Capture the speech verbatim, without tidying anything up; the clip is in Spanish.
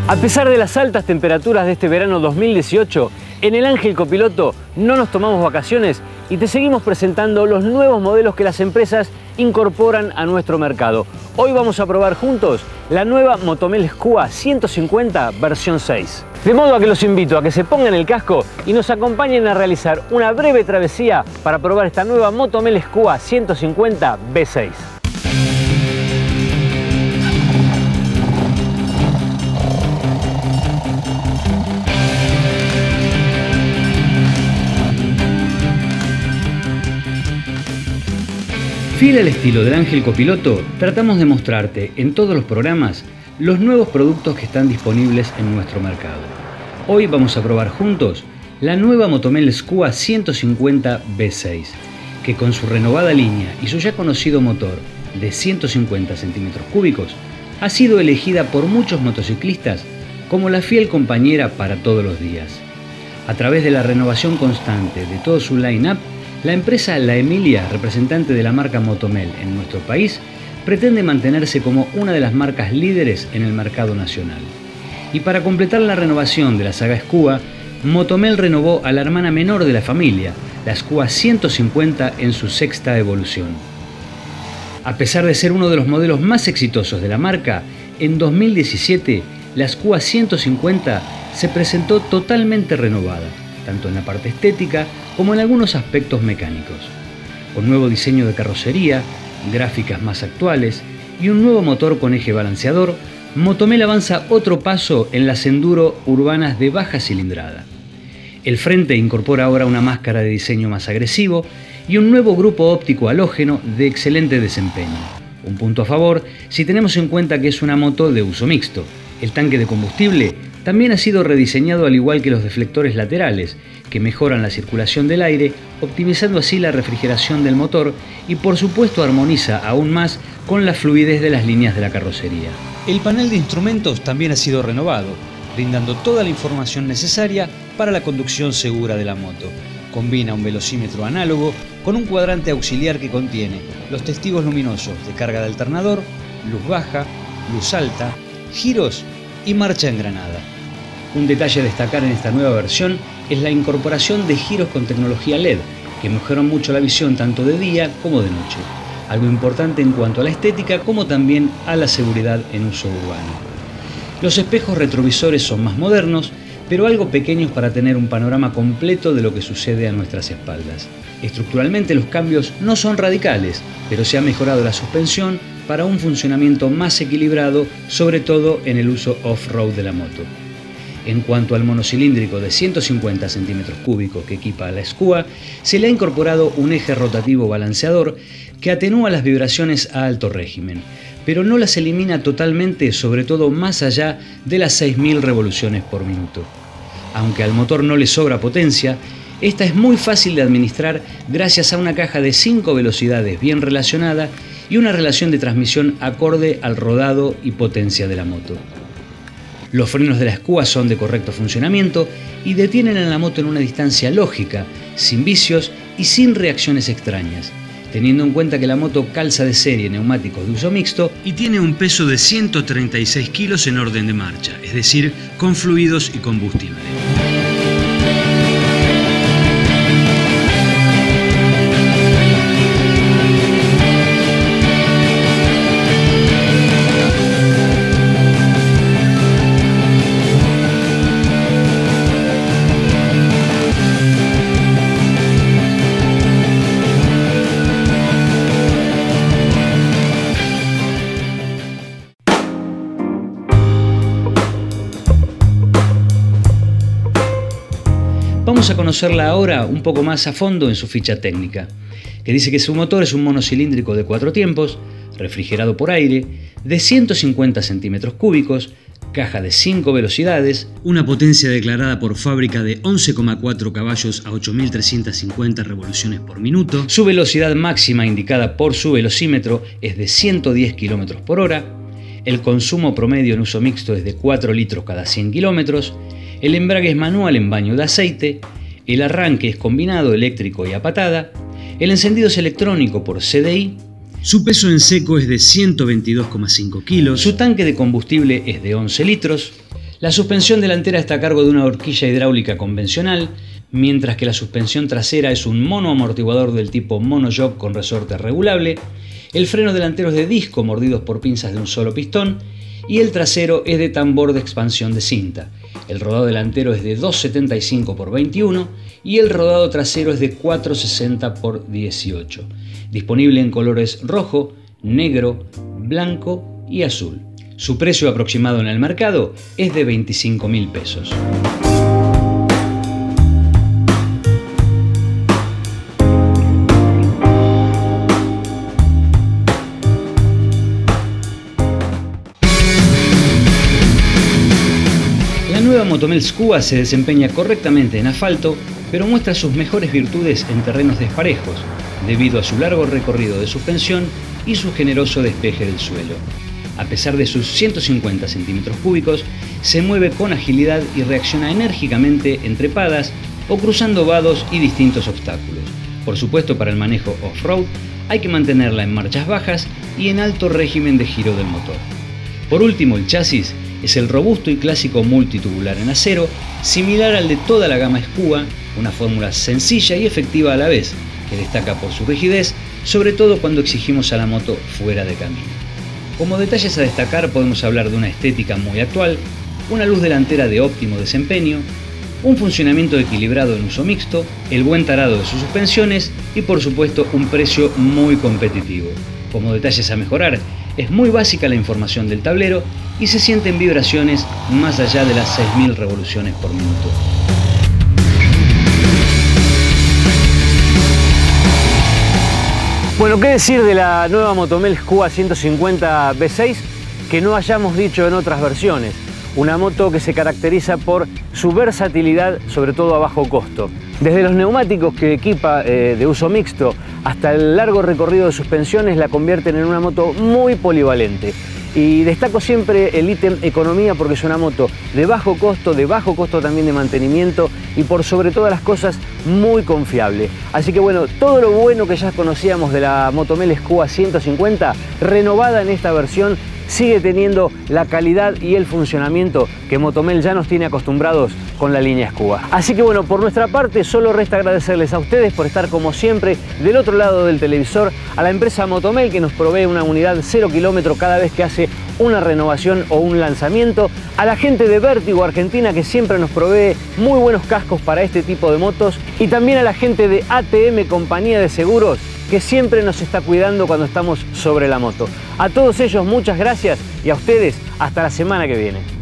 A pesar de las altas temperaturas de este verano dos mil dieciocho, en el Ángel Copiloto no nos tomamos vacaciones y te seguimos presentando los nuevos modelos que las empresas incorporan a nuestro mercado. Hoy vamos a probar juntos la nueva Motomel Skua ciento cincuenta versión seis. De modo a que los invito a que se pongan el casco y nos acompañen a realizar una breve travesía para probar esta nueva Motomel Skua ciento cincuenta V seis. Fiel al estilo del Ángel Copiloto, tratamos de mostrarte en todos los programas los nuevos productos que están disponibles en nuestro mercado. Hoy vamos a probar juntos la nueva Motomel Skua ciento cincuenta V seis, que con su renovada línea y su ya conocido motor de ciento cincuenta centímetros cúbicos, ha sido elegida por muchos motociclistas como la fiel compañera para todos los días. A través de la renovación constante de todo su line-up, la empresa La Emilia, representante de la marca Motomel en nuestro país, pretende mantenerse como una de las marcas líderes en el mercado nacional. Y para completar la renovación de la saga Skua, Motomel renovó a la hermana menor de la familia, la Skua ciento cincuenta en su sexta evolución. A pesar de ser uno de los modelos más exitosos de la marca, en dos mil diecisiete la Skua ciento cincuenta se presentó totalmente renovada, tanto en la parte estética como en algunos aspectos mecánicos. Con nuevo diseño de carrocería, gráficas más actuales y un nuevo motor con eje balanceador, Motomel avanza otro paso en las enduro urbanas de baja cilindrada. El frente incorpora ahora una máscara de diseño más agresivo y un nuevo grupo óptico halógeno de excelente desempeño. Un punto a favor si tenemos en cuenta que es una moto de uso mixto. El tanque de combustible también ha sido rediseñado al igual que los deflectores laterales, que mejoran la circulación del aire, optimizando así la refrigeración del motor y por supuesto armoniza aún más con la fluidez de las líneas de la carrocería. El panel de instrumentos también ha sido renovado, brindando toda la información necesaria para la conducción segura de la moto. Combina un velocímetro análogo con un cuadrante auxiliar que contiene los testigos luminosos de carga de alternador, luz baja, luz alta, giros y marcha engranada. Un detalle a destacar en esta nueva versión es la incorporación de giros con tecnología L E D, que mejoran mucho la visión tanto de día como de noche, algo importante en cuanto a la estética como también a la seguridad en uso urbano. Los espejos retrovisores son más modernos, pero algo pequeños para tener un panorama completo de lo que sucede a nuestras espaldas. Estructuralmente los cambios no son radicales, pero se ha mejorado la suspensión para un funcionamiento más equilibrado, sobre todo en el uso off-road de la moto. En cuanto al monocilíndrico de ciento cincuenta centímetros cúbicos que equipa a la Skua, se le ha incorporado un eje rotativo balanceador que atenúa las vibraciones a alto régimen, pero no las elimina totalmente, sobre todo más allá de las seis mil revoluciones por minuto. Aunque al motor no le sobra potencia, esta es muy fácil de administrar gracias a una caja de cinco velocidades bien relacionada y una relación de transmisión acorde al rodado y potencia de la moto. Los frenos de la Skua son de correcto funcionamiento y detienen a la moto en una distancia lógica, sin vicios y sin reacciones extrañas, teniendo en cuenta que la moto calza de serie neumáticos de uso mixto y tiene un peso de ciento treinta y seis kilos en orden de marcha, es decir, con fluidos y combustible. Vamos a conocerla ahora un poco más a fondo en su ficha técnica, que dice que su motor es un monocilíndrico de cuatro tiempos, refrigerado por aire, de ciento cincuenta centímetros cúbicos, caja de cinco velocidades, una potencia declarada por fábrica de once coma cuatro caballos a ocho mil trescientas cincuenta revoluciones por minuto, su velocidad máxima indicada por su velocímetro es de ciento diez kilómetros por hora, el consumo promedio en uso mixto es de cuatro litros cada cien kilómetros, el embrague es manual en baño de aceite, el arranque es combinado eléctrico y a patada, el encendido es electrónico por C D I, su peso en seco es de ciento veintidós coma cinco kilos, su tanque de combustible es de once litros, La suspensión delantera está a cargo de una horquilla hidráulica convencional, mientras que la suspensión trasera es un monoamortiguador del tipo monoshock con resorte regulable. El freno delantero es de disco mordidos por pinzas de un solo pistón y el trasero es de tambor de expansión de cinta. El rodado delantero es de dos setenta y cinco por veintiuno y el rodado trasero es de cuatro sesenta por dieciocho. Disponible en colores rojo, negro, blanco y azul. Su precio aproximado en el mercado es de veinticinco mil pesos. La nueva Motomel Skua se desempeña correctamente en asfalto, pero muestra sus mejores virtudes en terrenos desparejos, debido a su largo recorrido de suspensión y su generoso despeje del suelo. A pesar de sus ciento cincuenta centímetros cúbicos, se mueve con agilidad y reacciona enérgicamente en trepadas o cruzando vados y distintos obstáculos. Por supuesto, para el manejo off-road hay que mantenerla en marchas bajas y en alto régimen de giro del motor. Por último, el chasis es el robusto y clásico multitubular en acero, similar al de toda la gama Skua, una fórmula sencilla y efectiva a la vez, que destaca por su rigidez, sobre todo cuando exigimos a la moto fuera de camino. Como detalles a destacar podemos hablar de una estética muy actual, una luz delantera de óptimo desempeño, un funcionamiento equilibrado en uso mixto, el buen tarado de sus suspensiones y por supuesto un precio muy competitivo. Como detalles a mejorar, es muy básica la información del tablero y se sienten vibraciones más allá de las seis mil revoluciones por minuto. Bueno, ¿qué decir de la nueva Motomel Skua ciento cincuenta V seis que no hayamos dicho en otras versiones? Una moto que se caracteriza por su versatilidad, sobre todo a bajo costo. Desde los neumáticos que equipa eh, de uso mixto hasta el largo recorrido de suspensiones la convierten en una moto muy polivalente. Y destaco siempre el ítem economía porque es una moto de bajo costo, de bajo costo también de mantenimiento y por sobre todas las cosas muy confiable. Así que bueno, todo lo bueno que ya conocíamos de la Motomel Skua ciento cincuenta, renovada en esta versión, sigue teniendo la calidad y el funcionamiento que Motomel ya nos tiene acostumbrados con la línea Skua. Así que bueno, por nuestra parte solo resta agradecerles a ustedes por estar como siempre del otro lado del televisor, a la empresa Motomel que nos provee una unidad cero kilómetro cada vez que hace una renovación o un lanzamiento, a la gente de Vértigo Argentina que siempre nos provee muy buenos cascos para este tipo de motos y también a la gente de A T M Compañía de Seguros que siempre nos está cuidando cuando estamos sobre la moto. A todos ellos muchas gracias y a ustedes hasta la semana que viene.